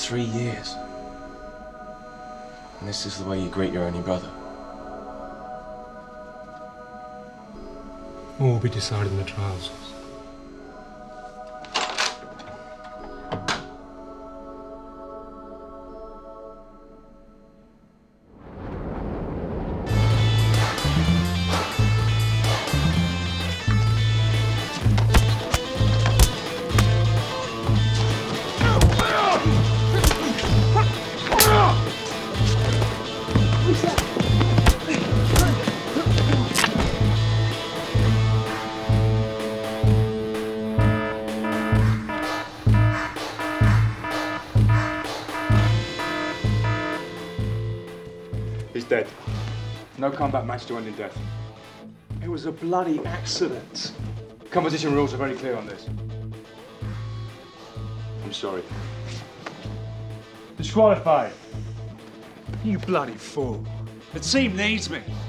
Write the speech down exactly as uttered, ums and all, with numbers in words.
three years. And this is the way you greet your only brother. All will be decided in the trials. He's dead. No combat match to end in death. It was a bloody accident. Competition rules are very clear on this. I'm sorry. Disqualified. You bloody fool. The team needs me.